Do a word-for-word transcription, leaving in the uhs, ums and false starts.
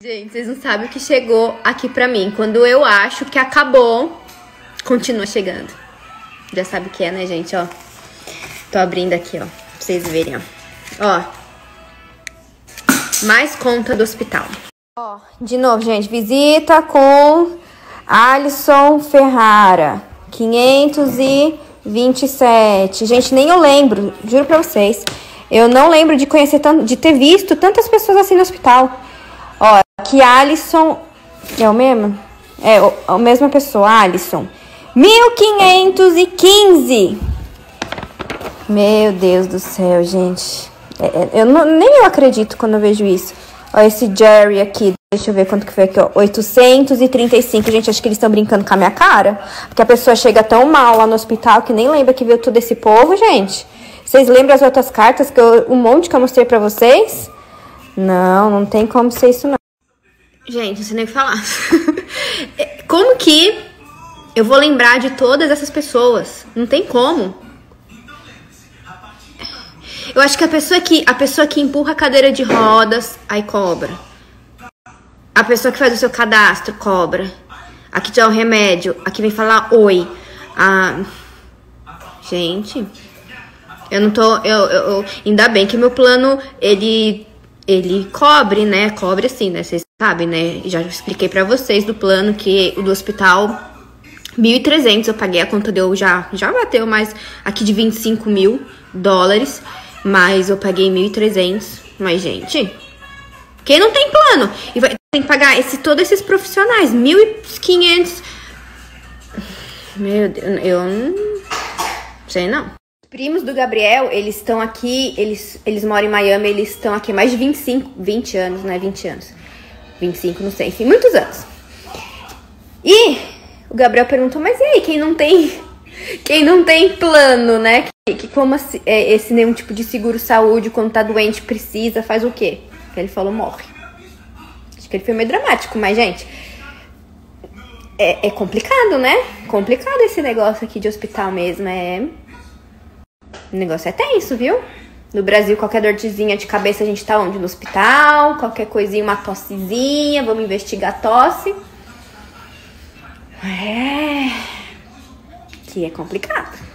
Gente, vocês não sabem o que chegou aqui pra mim. Quando eu acho que acabou, continua chegando. Já sabe o que é, né, gente? Ó, tô abrindo aqui, ó, pra vocês verem, ó. Ó, mais conta do hospital. Ó, de novo, gente, visita com Alisson Ferrara, quinhentos e vinte e sete. Gente, nem eu lembro, juro pra vocês. Eu não lembro de conhecer tanto, de ter visto tantas pessoas assim no hospital. Ó, aqui Alisson, é o mesmo? É, o, a mesma pessoa, Alisson. mil quinhentos e quinze. Meu Deus do céu, gente. É, é, eu não, nem eu acredito quando eu vejo isso. Ó, esse Jerry aqui, deixa eu ver quanto que foi aqui, ó. oitocentos e trinta e cinco. Gente, acho que eles estão brincando com a minha cara. Porque a pessoa chega tão mal lá no hospital que nem lembra que viu tudo esse povo, gente. Vocês lembram as outras cartas, que eu, um monte que eu mostrei pra vocês? Não, não tem como ser isso, não. Gente, não sei nem o que falar. Como que eu vou lembrar de todas essas pessoas? Não tem como. Eu acho que a pessoa que, a pessoa que empurra a cadeira de rodas, aí cobra. A pessoa que faz o seu cadastro, cobra. A que te dá o remédio, a que vem falar oi. A... Gente, eu não tô... Eu, eu, eu, ainda bem que meu plano, ele... Ele cobre, né? Cobre assim, né? Vocês sabem, né? Já expliquei pra vocês do plano que o do hospital, mil e trezentos eu paguei. A conta deu já, já bateu mais aqui de vinte e cinco mil dólares. Mas eu paguei mil e trezentos. Mas, gente, quem não tem plano? E vai ter que pagar esse, todos esses profissionais. mil e quinhentos. Meu Deus, eu não sei não. Primos do Gabriel, eles estão aqui, eles, eles moram em Miami, eles estão aqui há mais de vinte e cinco, vinte anos, né? vinte anos. vinte e cinco, não sei, enfim, muitos anos. E o Gabriel perguntou, mas e aí, quem não tem, quem não tem plano, né? Que, que como assim, é, esse nenhum tipo de seguro-saúde, quando tá doente, precisa, faz o quê? Ele falou, morre. Acho que ele foi meio dramático, mas, gente, é, é complicado, né? Complicado esse negócio aqui de hospital mesmo, é... O negócio é tenso, viu? No Brasil, qualquer dorzinha de cabeça, a gente tá onde? No hospital. Qualquer coisinha, uma tossezinha. Vamos investigar a tosse. É... Que é complicado.